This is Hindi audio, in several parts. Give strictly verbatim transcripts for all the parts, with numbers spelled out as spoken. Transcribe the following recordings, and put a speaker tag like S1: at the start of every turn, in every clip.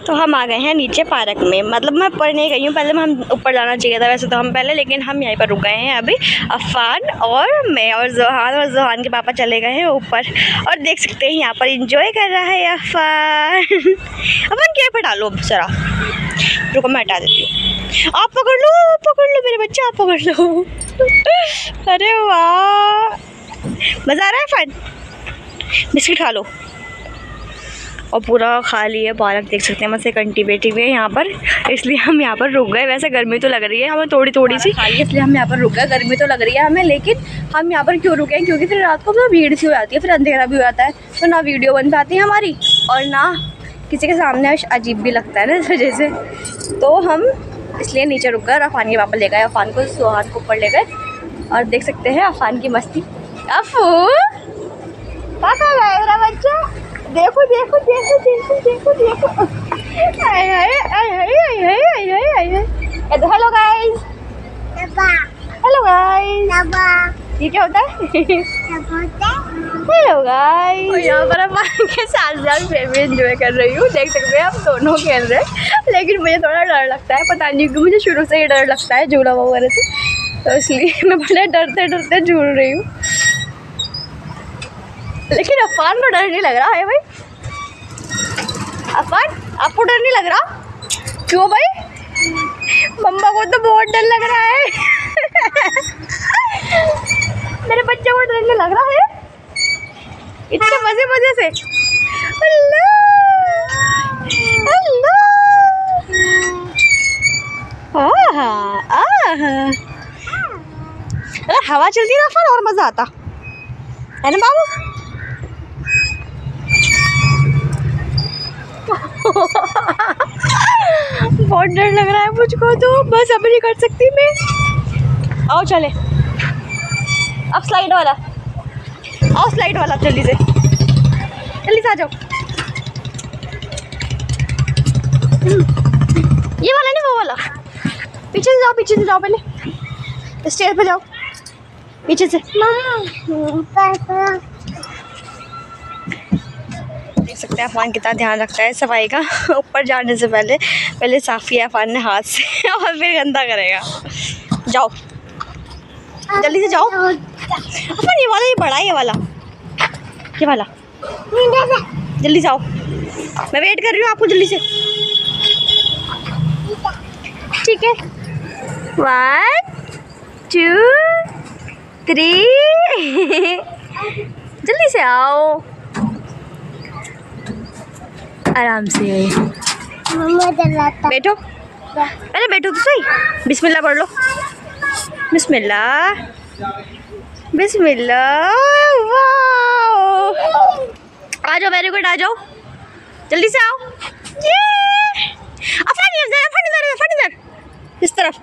S1: तो हम आ गए हैं नीचे पार्क में, मतलब मैं ऊपर नहीं गई हूँ, पहले हम ऊपर जाना चाहिए था वैसे तो हम पहले, लेकिन हम यहीं पर रुक गए हैं अभी। अफ़ान और मैं और जोहान, और जोहान के पापा चले गए हैं ऊपर, और देख सकते हैं यहाँ पर इंजॉय कर रहा है अफ़ान। अफ़ान क्या हटा लो जरा, रुको मैं हटा देती हूँ। आप पकड़ लो, पकड़ लो मेरे बच्चे, आप पकड़ लो। अरे वाह, मज़ा आ रहा है अफ़ान, बिस्किट खा लो। और पूरा खाली है पार्क, देख सकते हैं। मैं से कंटी बैठी हुई है यहाँ पर, इसलिए हम यहाँ पर रुक गए। वैसे गर्मी तो लग रही है हमें थोड़ी थोड़ी सी, इसलिए हम यहाँ पर रुक गए। गर्मी तो लग रही है हमें, लेकिन हम यहाँ पर क्यों रुके हैं, क्योंकि फिर रात को ना भीड़ सी हो जाती है, फिर अंधेरा भी हो जाता है, तो ना वीडियो बन पाती है हमारी, और ना किसी के सामने अजीब भी लगता है ना इस वजह से। तो हम इसलिए नीचे रुक गए और अफ़ान के पापा ले गए अफ़ान को, जोहान को ऊपर ले गए। और देख सकते हैं अफ़ान की मस्ती। अफू पापा गए मेरा बच्चा, देखो देखो देखो देखो देखो देखो, आए हाय आए हाय आए हाय आए हाय आए hi. Hello guys, hello guys, ये क्या होता है? हेलो गाइस, तो यहाँ पर हम के साथ साथ मैं भी एंजॉय कर रही हूँ। देख सकते हैं हम दोनों खेल रहे हैं, लेकिन मुझे थोड़ा डर लगता है, पता नहीं क्यों मुझे शुरू से ही डर लगता है झूला वगैरह से, तो इसलिए मैं बड़े डरते डरते झूल रही हूँ। लेकिन अफ़ान को डर नहीं लग रहा है भाई। अफ़ान आपको डर नहीं लग रहा? क्यों भाई? मम्मा को तो बहुत डर लग रहा है। मेरे बच्चे को डर नहीं लग रहा है इतने मजे मजे से। अल्लाह अल्लाह, आहा आहा, अगर हवा चलती ना अफ़ान और मज़ा आता है ना बाबू। बहुत डर लग रहा है मुझको तो, बस अब नहीं कर सकती मैं। आओ चले, अब स्लाइड वाला, आओ स्लाइड वाला, जल्दी से जल्दी से आ जाओ। ये वाला नहीं वो वाला, पीछे से जाओ, पीछे से जाओ, पहले स्टेयर पे जाओ, पीछे से। देख सकते हैं अफ़ान कितना ध्यान रखता है सफाई का। ऊपर जाने से पहले पहले साफ़ किया अफ़ान ने हाथ से, और फिर गंदा करेगा। जाओ जल्दी से जाओ अफ़ान, ये वाला, ये बड़ा है, ये वाला, ये वाला, जल्दी जाओ, मैं वेट कर रही हूँ आपको, जल्दी से। ठीक है, वन टू थ्री, जल्दी से आओ, आराम से बैठो, पहले बैठो तो सही। बिस्मिल्लाह पढ़ लो, बिस्मिल्लाह बिस्मिल्लाह। वाओ, आ जाओ, वेरी गुड, आ जाओ, जल्दी से आओ। ये अफ़ान इधर, अफ़ान इधर, अफ़ान इधर, इस तरफ।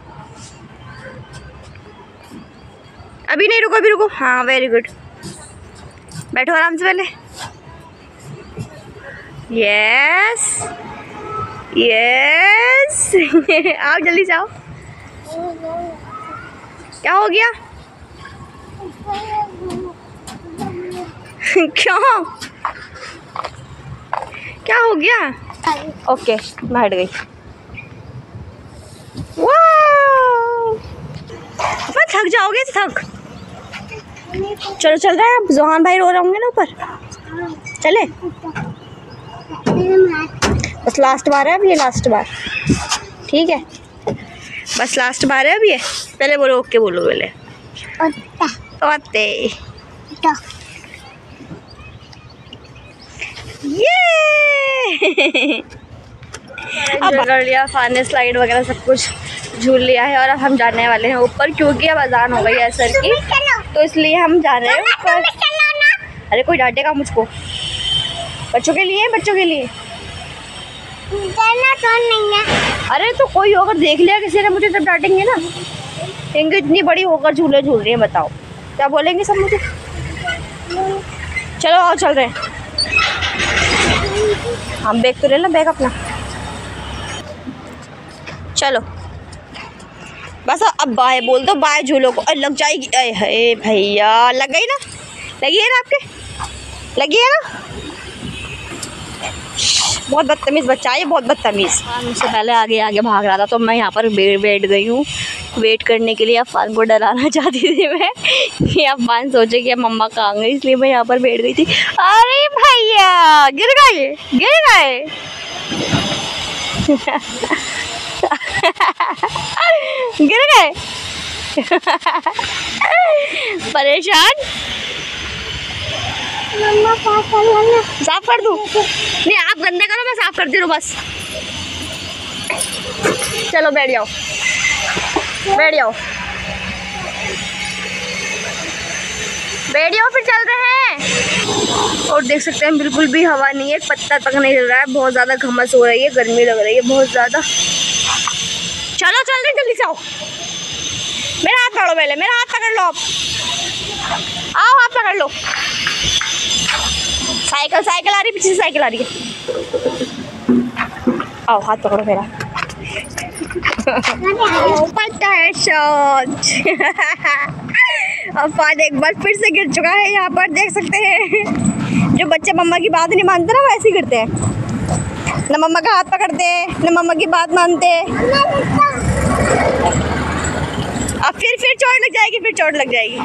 S1: अभी नहीं, रुको, अभी रुको, हाँ वेरी गुड, बैठो आराम से पहले। यस यस, आओ जल्दी से आओ। क्या हो गया? क्यों, क्या हो गया? ओके, मैं हट गई। वाह, थक जाओगे, थक। चलो चल रहा है, जोहान भाई रो रहे होंगे ना ऊपर, चले। बस लास्ट बार है अब ये, लास्ट बार, ठीक है, बस लास्ट बार है अब ये। पहले बोलो ओके, बोलो पहले ओते। ये अब कर लिया अफ़ान ने, स्लाइड वगैरह सब कुछ झूल लिया है, और अब हम जाने वाले हैं ऊपर, क्योंकि अब अजान हो गई है असर की, तो इसलिए हम जा रहे हैं ऊपर। अरे कोई डांटेगा मुझको, बच्चों के लिए, बच्चों के लिए तो नहीं है। अरे तो कोई होकर देख लिया किसी ने मुझे, तब डांटेंगे ना, कहेंगे इतनी बड़ी होकर झूले झूल रही है, बताओ क्या बोलेंगे सब मुझे। चलो आओ, चल रहे हैं हम, बैग तो ले लो, बैग अपना, चलो बस अब बाय बोल दो, बाय झूलों को। लग जाएगी, अरे हे भैया, लग गई ना, लगी है ना आपके, लगी है ना, बहुत बदतमीज़ बच्चा है ये, बहुत बदतमीज़। हाँ, मुझसे पहले आगे आगे भाग रहा था तो मैं यहाँ पर बैठ गई हूँ वेट करने के लिए। अफान को डराना चाहती थी मैं कि अफान सोचे कि मम्मा कहाँ गई, इसलिए मैं यहाँ पर बैठ गई थी। अरे भैया गिर गए गिर गए गिर गए परेशान। मम्मा साफ कर लेना। साफ कर दूँ? नहीं आप गंदे करो, मैं साफ करती रहूँ बस। चलो बैठ जाओ बैठ जाओ बैठ जाओ फिर चल रहे हैं। और देख सकते हैं बिल्कुल भी हवा नहीं है, एक पत्ता तक नहीं हिल रहा है, बहुत ज़्यादा घमस हो रही है, गर्मी लग रही है बहुत ज़्यादा। चलो चल रहे जल्दी से आओ, मेरा हाथ पकड़ो, पहले मेरा हाथ पकड़ लो, आप आओ हाथ पकड़ लो। साइकिल साइकिल आ रही, पीछे से साइकिल आ रही है, आओ हाथ पकड़ो मेरा। पता है सोच अफान एक बार फिर से गिर चुका है यहाँ पर, देख सकते हैं। जो बच्चे मम्मा की बात नहीं मानते ना, वैसे ही गिरते हैं, न मम्मा का हाथ पकड़ते हैं न मम्मा की बात मानते। अब फिर फिर चोट लग जाएगी, फिर चोट लग जाएगी।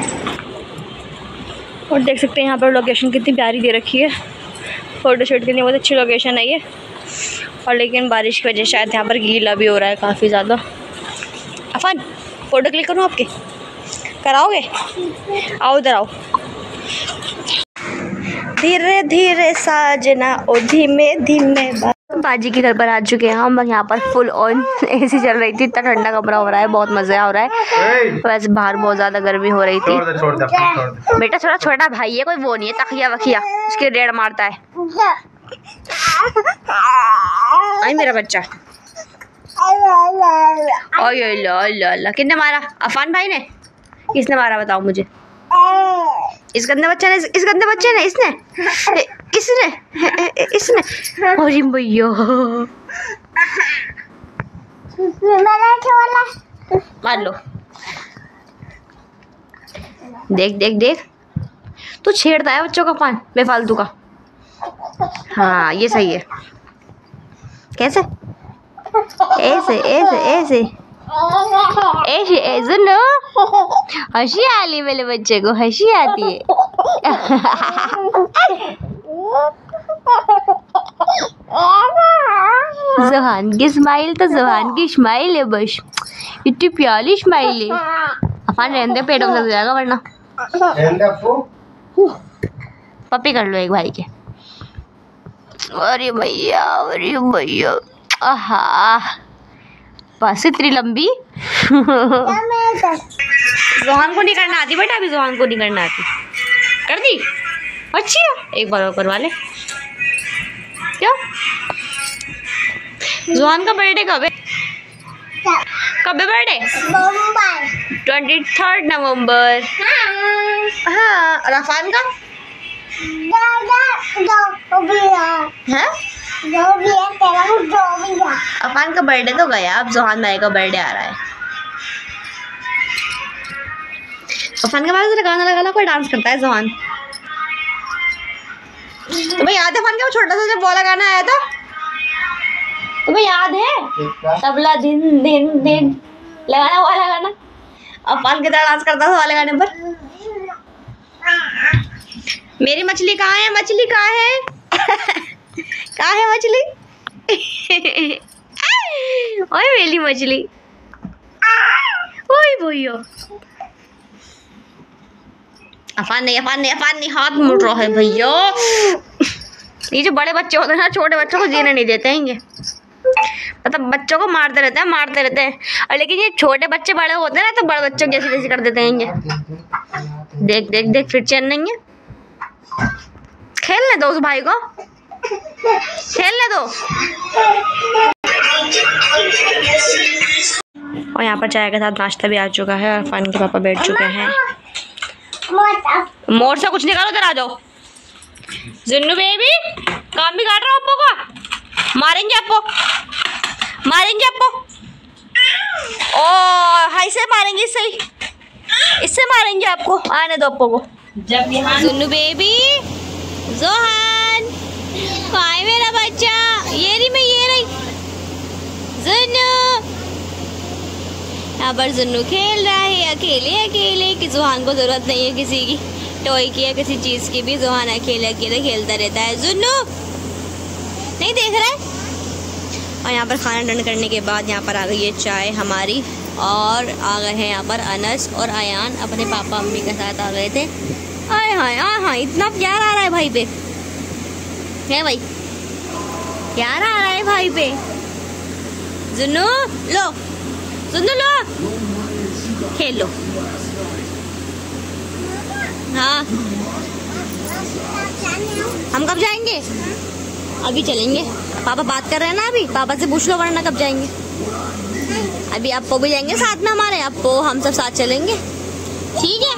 S1: और देख सकते हैं यहाँ पर लोकेशन कितनी प्यारी दे रखी है, फ़ोटोशूट के लिए बहुत अच्छी लोकेशन है ये। और लेकिन बारिश की वजह से शायद यहाँ पर गीला भी हो रहा है काफ़ी ज़्यादा। अफान फ़ोटो क्लिक करूँ आपके, कराओगे? आओ इधर आओ। धीरे धीरे साजना ओ धीमे धीमे। बाजी के घर पर आ चुके हैं हम, यहाँ पर फुल ऑन एसी चल रही थी, इतना ठंडा कमरा हो रहा है, बहुत मज़ा हो रहा है। वैसे बाहर बहुत ज़्यादा गर्मी हो रही थी। छोड़ दे, छोड़ दे, छोड़ दे। बेटा छोटा छोटा भाई है, कोई वो नहीं है तकिया वकिया उसके रेड़ मारता है। आई मेरा बच्चा, अल्लाह किसने मारा? अफान भाई ने? किसने मारा बताओ मुझे? इस गंदे बच्चे ने, इस गंदे बच्चे ने, इसने इसने इसने अरे भैया मार लो। देख देख देख तू छेड़ता है बच्चों का पान बेफालतू का। हाँ ये सही है। कैसे? ऐसे ऐसे ऐसे ऐसे ऐसे नो, हंसी आली मेरे बच्चे को, हंसी आती है। जोहान की स्माइल तो जोहान की स्माइल है बस, इतनी प्यारी स्माइल है। अफान रहने दे, पेटों में लग जाएगा वरना। पप्पी कर लो एक भाई के। अरे भैया अरे भैया आहा बस इतनी लंबी। जोहान को नहीं करना आती बेटा, अभी जोहान को नहीं करना आती। कर दी अच्छी है, एक बार और करवा ले। क्या जोहान का बर्थडे कब है? कब है बर्थडे? ट्वेंटी थर्ड नवम्बर। हाँ और अफान का? है? अफान का बर्थडे तो गया, अब जोहान भाई का बर्थडे आ रहा है। अफान के पास जरा गाना लगाना, कोई डांस करता है जोहान? तुम्हें याद है अफान का छोटा सा जब वाला गाना आया था, तुम्हें याद है? तबला दिन दिन दिन लगाना वाला गाना, अफान की तरह डांस करता था वाले गाने पर। मेरी मछली कहाँ है? मछली कहाँ है? कहाँ है मछली? ओए मेरी मछली, ओए भैया। अफान नहीं अफान नहीं अफान नहीं, हाथ मुड़ रहा है भैया। ये जो बड़े बच्चे होते हैं ना, छोटे बच्चों को जीने नहीं देते हैं ये, मतलब बच्चों को मारते रहते हैं मारते रहते हैं। और लेकिन ये छोटे बच्चे बड़े होते हैं ना, तो बड़े बच्चों जैसे जैसे कर देते हैं ये। देख देख देख फिर चैन नहीं है। खेलने दो उस भाई को, खेलने दो। और यहाँ पर चाय के साथ नाश्ता भी आ चुका है और अफान के पापा बैठ चुके हैं। मोर से कुछ निकालो, इधर आ जाओ। जिन्नू बेबी काम भी काट रहा हूँ, आपको का मारेंगे, आपको मारेंगे आपको। ओ हाई से मारेंगे, इससे इससे मारेंगे आपको। आने दो आपको को। जिन्नू बेबी, जोहान
S2: हाय मेरा बच्चा, ये रही मैं, ये रही जुन्नू। यहाँ पर जुन्नू खेल रहा है अकेले अकेले, कि जुहान को जरूरत नहीं है किसी की टॉय की या किसी चीज की भी। जुहान अकेले अकेले खेलता रहता है। जुन्नू नहीं देख रहा है। और यहाँ पर खाना डन करने के बाद यहाँ पर आ गई है चाय हमारी, और आ गए हैं यहाँ पर अनस और अयान अपने पापा मम्मी के साथ आ गए थे। आए हाय आए हाय, इतना प्यार आ रहा है भाई पे, है भाई प्यार आ रहा है भाई पे। जुन्नू लो, जुन्नू लो, खेल लो। हाँ हम कब जाएंगे? अभी चलेंगे, पापा बात कर रहे हैं ना, अभी पापा से पूछ लो वरना कब जाएंगे। अभी अप्पो भी जाएंगे साथ में हमारे, अप्पो हम सब साथ चलेंगे, ठीक है?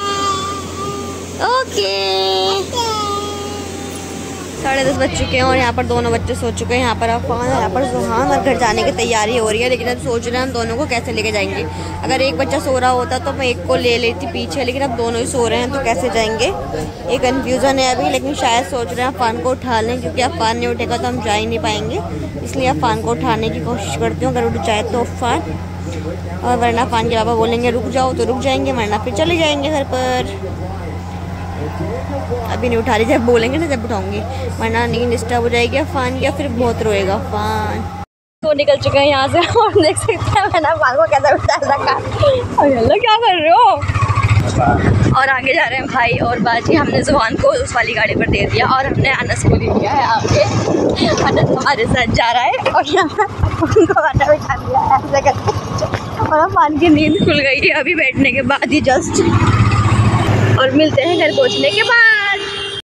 S2: ओके। साढ़े दस बज चुके हैं और यहाँ पर दोनों बच्चे सो चुके हैं। यहाँ पर अफान, यहाँ पर जुहान, और घर जाने की तैयारी हो रही है। लेकिन अब सोच रहे हैं हम दोनों को कैसे लेके जाएंगे। अगर एक बच्चा सो रहा होता तो मैं एक को ले लेती पीछे, लेकिन अब दोनों ही सो रहे हैं तो कैसे जाएंगे, ये कन्फ्यूज़न है अभी। लेकिन शायद सोच रहे हैं अफान को उठा लें, क्योंकि अफान नहीं उठेगा तो हम जा ही नहीं पाएंगे। इसलिए अफान को उठाने की कोशिश करती हूँ, अगर उठ जाए तो अफान, और वरना अफान के पापा बोलेंगे रुक जाओ तो रुक जाएंगे, वरना फिर चले जाएंगे घर पर। अभी नहीं उठा रही, जब बोलेंगे ना जब उठाऊंगी, वरना नींद डिस्टर्ब हो जाएगी अफान, या फिर बहुत रोएगा अफान। तो निकल चुके हैं यहाँ से और देख सकते हैं मैंने अफान को कैसे उठा रखा। अल्लाह क्या कर रहे हो। और आगे जा रहे हैं भाई और बाजी। हमने जुबान को उस वाली गाड़ी पर दे दिया और हमने अनस को ले लिया है आगे। अनस हमारे साथ जा रहा है और यहाँ अफान को आटा बिठा दिया है ऐसे करके, और अफान की नींद खुल गई है अभी बैठने के बाद ही जस्ट। और मिलते हैं घर पहुँचने के बाद।